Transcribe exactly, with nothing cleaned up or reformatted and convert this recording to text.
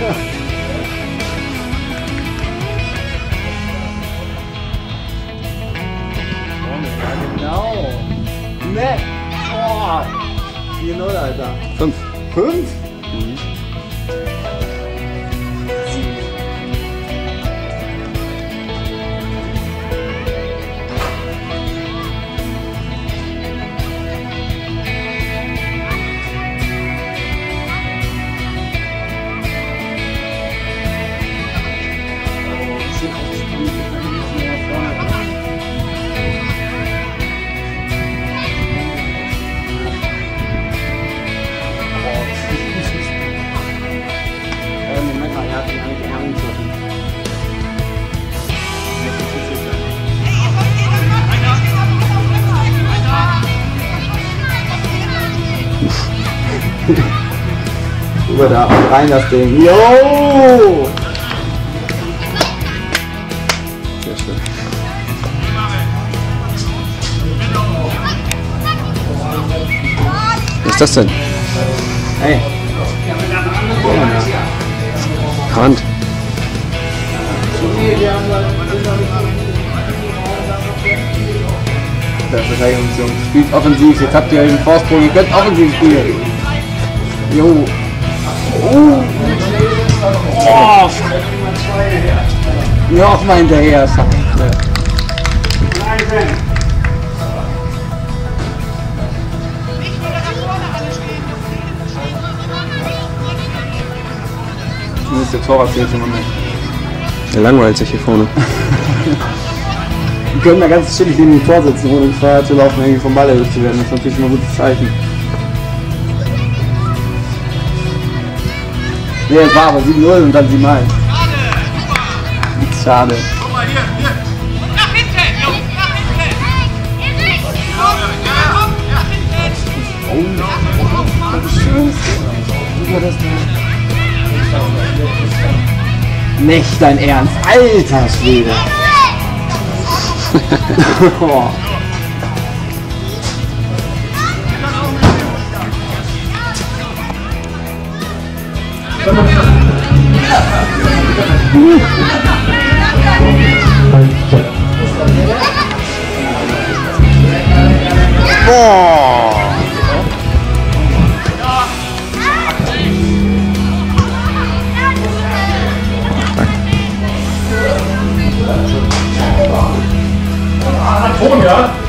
Genau. Ne. Oh. vier null, Alter. Fünf. Fünf? Mhm. Über da rein das Ding. Jo! Sehr schön. Was ist das denn? Hey. Hand. Das ist Verteidigungsjung. Spielt offensiv, jetzt habt ihr den Vorsprung, ihr könnt offensiv spielen. Jo. Oh. Oh. Noch mal hinterher, scheiße. Das ist der Torwart jetzt im Moment. Der langweilt sich hier vorne. Wir können da ganz chillig neben dem Tor sitzen, ohne Gefahr zu laufen, irgendwie vom Ball erwischt zu werden. Das ist natürlich immer ein gutes Zeichen. Ne, es war aber sieben null und dann sieben eins. Schade. Guck mal hier, hier. Nach hinten, Jungs, nach hinten. Ja, nach hinten. Oh, nicht dein Ernst, alter Schwede. Oh. Boah! Ton, ja?